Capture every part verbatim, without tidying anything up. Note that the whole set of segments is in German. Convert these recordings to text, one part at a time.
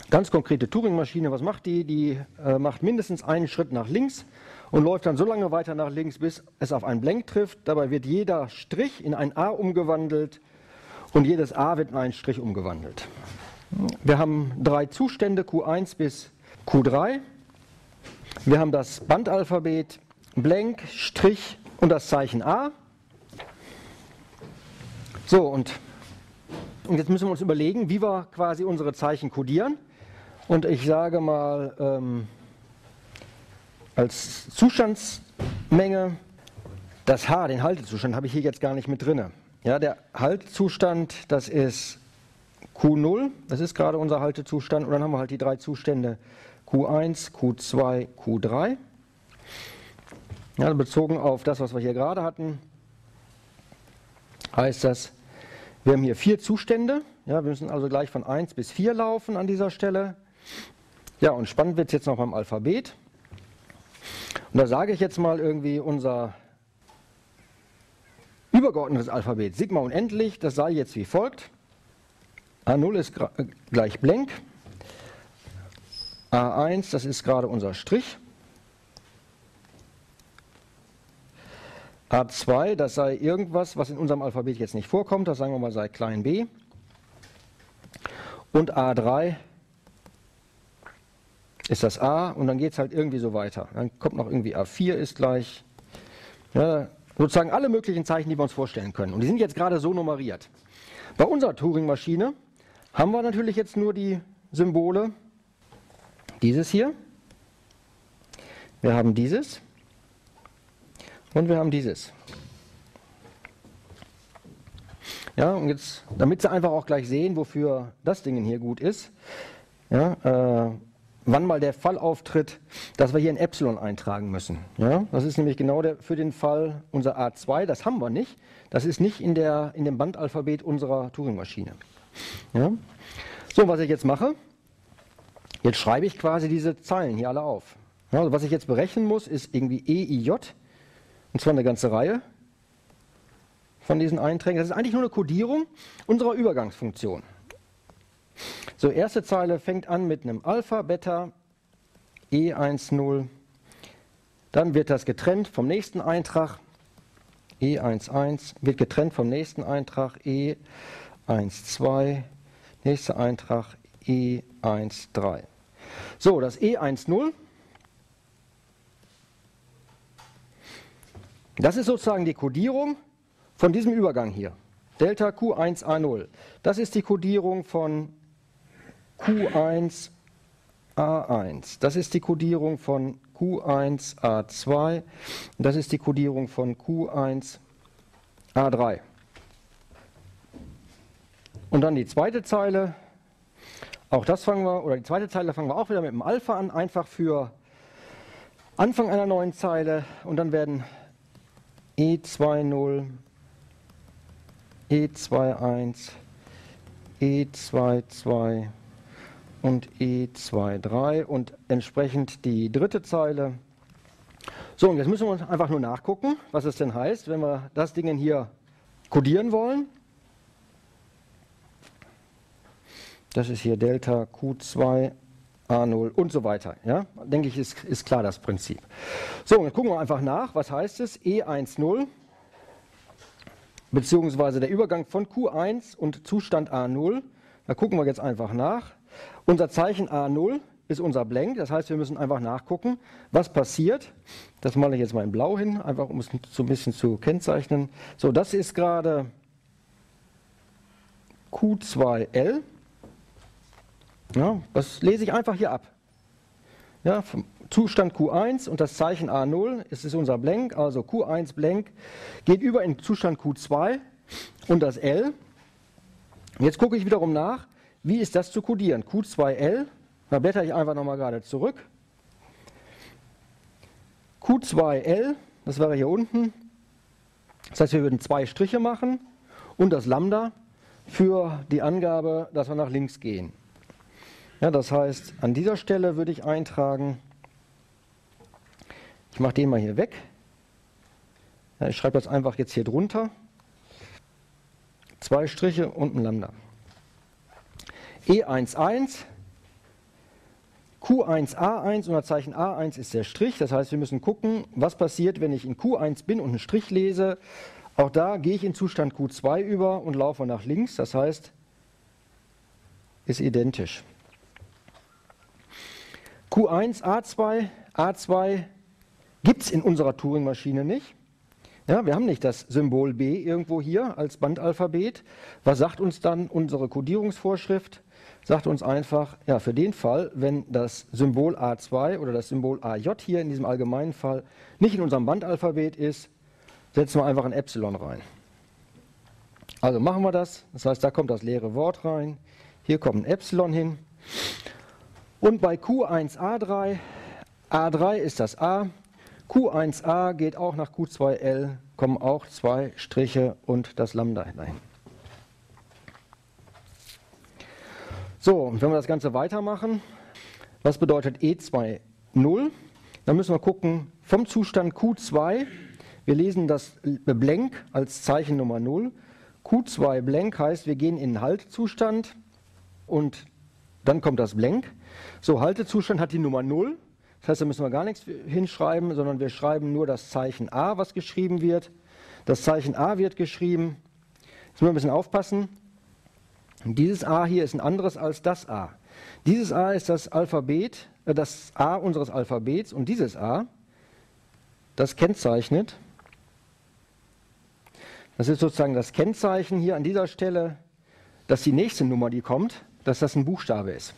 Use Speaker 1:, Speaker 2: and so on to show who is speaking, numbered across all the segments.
Speaker 1: Ganz konkrete Turing-Maschine, was macht die? Die äh, macht mindestens einen Schritt nach links und läuft dann so lange weiter nach links, bis es auf einen Blank trifft. Dabei wird jeder Strich in ein A umgewandelt und jedes A wird in einen Strich umgewandelt. Wir haben drei Zustände, Q eins bis Q drei. Wir haben das Bandalphabet, Blank, Strich und das Zeichen A. So, und, und jetzt müssen wir uns überlegen, wie wir quasi unsere Zeichen kodieren. Und ich sage mal, ähm, als Zustandsmenge, das H, den Haltezustand, habe ich hier jetzt gar nicht mit drin. Ja, der Haltezustand, das ist Q null, das ist gerade unser Haltezustand. Und dann haben wir halt die drei Zustände Q eins, Q zwei, Q drei. Ja, bezogen auf das, was wir hier gerade hatten, heißt das, wir haben hier vier Zustände. Ja, wir müssen also gleich von eins bis vier laufen an dieser Stelle. Ja, und spannend wird es jetzt noch beim Alphabet. Und da sage ich jetzt mal irgendwie unser übergeordnetes Alphabet, Sigma unendlich, das sei jetzt wie folgt. A null ist gleich Blank. A eins, das ist gerade unser Strich. A zwei, das sei irgendwas, was in unserem Alphabet jetzt nicht vorkommt, das sagen wir mal sei klein b. Und A drei ist das A und dann geht es halt irgendwie so weiter. Dann kommt noch irgendwie A vier ist gleich, ja, sozusagen alle möglichen Zeichen, die wir uns vorstellen können. Und die sind jetzt gerade so nummeriert. Bei unserer Turing-Maschine haben wir natürlich jetzt nur die Symbole, dieses hier, wir haben dieses und wir haben dieses. Ja, und jetzt, damit Sie einfach auch gleich sehen, wofür das Ding hier gut ist, ja, äh, wann mal der Fall auftritt, dass wir hier ein Epsilon eintragen müssen. Ja, das ist nämlich genau der, für den Fall unser A zwei, das haben wir nicht. Das ist nicht in, der, in dem Bandalphabet unserer Turing-Maschine. Ja. So, was ich jetzt mache, jetzt schreibe ich quasi diese Zeilen hier alle auf. Ja, also was ich jetzt berechnen muss, ist irgendwie E, I, J, und zwar eine ganze Reihe von diesen Einträgen. Das ist eigentlich nur eine Kodierung unserer Übergangsfunktion. So, erste Zeile fängt an mit einem Alpha, Beta, E eins null. Dann wird das getrennt vom nächsten Eintrag, E eins eins, wird getrennt vom nächsten Eintrag, E eins zwei, nächster Eintrag, E eins drei. So, das E eins null, das ist sozusagen die Kodierung von diesem Übergang hier. Delta Q eins A null. Das ist die Kodierung von Q eins A eins. Das ist die Kodierung von Q eins A zwei. Das ist die Kodierung von Q eins A drei. Und dann die zweite Zeile. Auch das fangen wir, oder die zweite Zeile fangen wir auch wieder mit dem Alpha an, einfach für Anfang einer neuen Zeile. Und dann werden E zwei null, E zwei eins, E zwei zwei und E zwei drei und entsprechend die dritte Zeile. So, und jetzt müssen wir uns einfach nur nachgucken, was es denn heißt, wenn wir das Ding hier kodieren wollen. Das ist hier Delta Q zwei A null und so weiter. Ja? Denke ich, ist, ist klar das Prinzip. So, und jetzt gucken wir einfach nach, was heißt es? E eins null, beziehungsweise der Übergang von Q eins und Zustand A null. Da gucken wir jetzt einfach nach. Unser Zeichen A null ist unser Blank, das heißt, wir müssen einfach nachgucken, was passiert. Das male ich jetzt mal in Blau hin, einfach um es so ein bisschen zu kennzeichnen. So, das ist gerade Q zwei L. Ja, das lese ich einfach hier ab. Ja, vom Zustand Q eins und das Zeichen A null, es ist unser Blank, also Q eins Blank geht über in Zustand Q zwei und das L. Jetzt gucke ich wiederum nach, wie ist das zu kodieren? Q zwei L, da blätter ich einfach nochmal gerade zurück. Q zwei L, das wäre hier unten. Das heißt, wir würden zwei Striche machen und das Lambda für die Angabe, dass wir nach links gehen. Ja, das heißt, an dieser Stelle würde ich eintragen, ich mache den mal hier weg. Ja, ich schreibe das einfach jetzt hier drunter. Zwei Striche und ein Lambda. E eins eins, Q eins A eins und das Zeichen A eins ist der Strich. Das heißt, wir müssen gucken, was passiert, wenn ich in Q eins bin und einen Strich lese. Auch da gehe ich in Zustand Q zwei über und laufe nach links. Das heißt, ist identisch. Q eins A zwei, A zwei gibt es in unserer Turing-Maschine nicht. Ja, wir haben nicht das Symbol B irgendwo hier als Bandalphabet. Was sagt uns dann unsere Codierungsvorschrift? Sagt uns einfach, ja, für den Fall, wenn das Symbol A zwei oder das Symbol A J hier in diesem allgemeinen Fall nicht in unserem Bandalphabet ist, setzen wir einfach ein Epsilon rein. Also machen wir das. Das heißt, da kommt das leere Wort rein. Hier kommt ein Epsilon hin. Und bei Q eins A drei, A drei ist das A, Q eins A geht auch nach Q zwei L, kommen auch zwei Striche und das Lambda hinein. So, und wenn wir das Ganze weitermachen, was bedeutet E zwei null? Dann müssen wir gucken, vom Zustand Q zwei, wir lesen das Blank als Zeichen Nummer null. Q zwei Blank heißt, wir gehen in den Haltezustand und dann kommt das Blank. So, Haltezustand hat die Nummer null. Das heißt, da müssen wir gar nichts hinschreiben, sondern wir schreiben nur das Zeichen A, was geschrieben wird. Das Zeichen A wird geschrieben. Jetzt müssen wir ein bisschen aufpassen. Dieses A hier ist ein anderes als das A. Dieses A ist das Alphabet, äh, das A unseres Alphabets und dieses A, das kennzeichnet. Das ist sozusagen das Kennzeichen hier an dieser Stelle, dass die nächste Nummer, die kommt, dass das ein Buchstabe ist.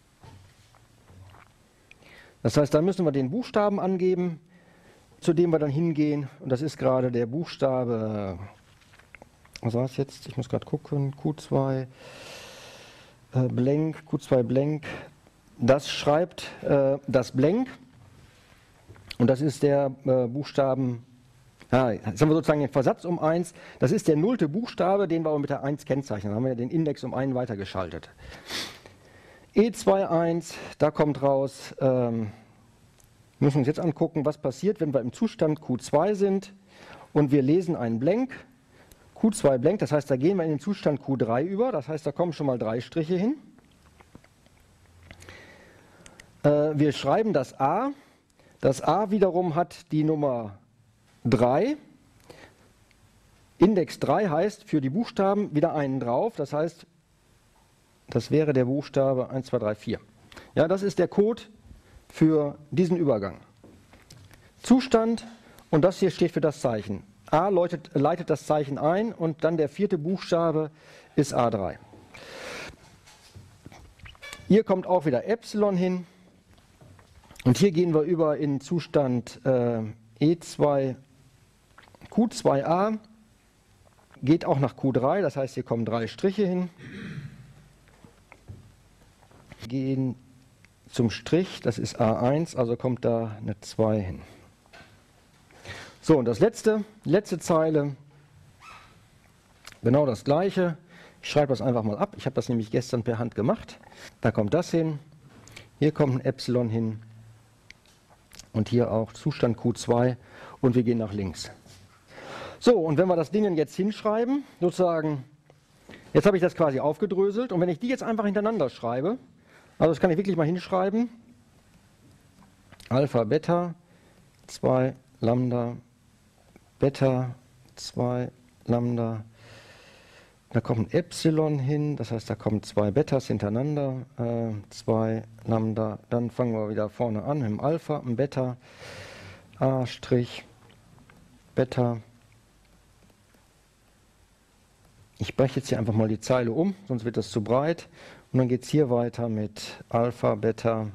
Speaker 1: Das heißt, da müssen wir den Buchstaben angeben, zu dem wir dann hingehen. Und das ist gerade der Buchstabe, was war es jetzt? Ich muss gerade gucken, Q zwei äh, Blank, Q zwei Blank. Das schreibt äh, das Blank. Und das ist der äh, Buchstaben, ah, jetzt haben wir sozusagen den Versatz um eins. Das ist der nullte Buchstabe, den wir aber mit der eins kennzeichnen. Dann haben wir den Index um einen weitergeschaltet. E zwei eins, da kommt raus, ähm, müssen wir uns jetzt angucken, was passiert, wenn wir im Zustand Q zwei sind und wir lesen einen Blank, Q zwei Blank, das heißt, da gehen wir in den Zustand Q drei über, das heißt, da kommen schon mal drei Striche hin. Äh, wir schreiben das A, das A wiederum hat die Nummer drei, Index drei heißt für die Buchstaben wieder einen drauf, das heißt, das wäre der Buchstabe eins, zwei, drei, vier. Ja, das ist der Code für diesen Übergang. Zustand und das hier steht für das Zeichen. A leitet, leitet das Zeichen ein und dann der vierte Buchstabe ist A drei. Hier kommt auch wieder Epsilon hin und hier gehen wir über in Zustand äh, E zwei, Q zwei A, geht auch nach Q drei, das heißt hier kommen drei Striche hin. Gehen zum Strich, das ist A eins, also kommt da eine zwei hin. So, und das letzte, letzte Zeile, genau das gleiche. Ich schreibe das einfach mal ab, ich habe das nämlich gestern per Hand gemacht. Da kommt das hin, hier kommt ein Epsilon hin und hier auch Zustand Q zwei und wir gehen nach links. So, und wenn wir das Ding jetzt hinschreiben, sozusagen, jetzt habe ich das quasi aufgedröselt und wenn ich die jetzt einfach hintereinander schreibe, also das kann ich wirklich mal hinschreiben. Alpha, Beta, zwei, Lambda, Beta, zwei, Lambda. Da kommt ein Epsilon hin, das heißt, da kommen zwei Betas hintereinander. Äh, zwei, Lambda. Dann fangen wir wieder vorne an mit dem Alpha, dem Beta, A', Beta. Ich breche jetzt hier einfach mal die Zeile um, sonst wird das zu breit. Und dann geht es hier weiter mit Alpha, Beta.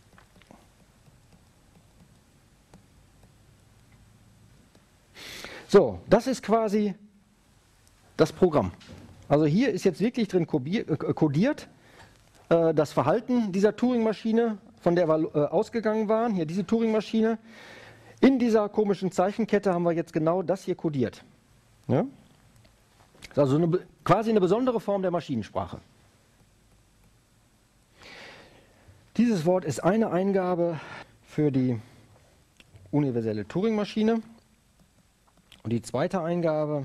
Speaker 1: So, das ist quasi das Programm. Also hier ist jetzt wirklich drin kodiert äh, das Verhalten dieser Turing-Maschine, von der wir äh, ausgegangen waren. Hier diese Turing-Maschine. In dieser komischen Zeichenkette haben wir jetzt genau das hier kodiert. Ja? Das ist also eine, quasi eine besondere Form der Maschinensprache. Dieses Wort ist eine Eingabe für die universelle Turing-Maschine. Und die zweite Eingabe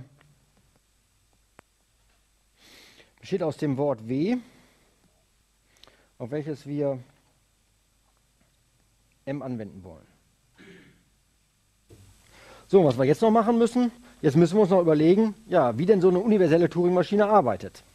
Speaker 1: besteht aus dem Wort W, auf welches wir M anwenden wollen. So, was wir jetzt noch machen müssen, jetzt müssen wir uns noch überlegen, ja, wie denn so eine universelle Turing-Maschine arbeitet.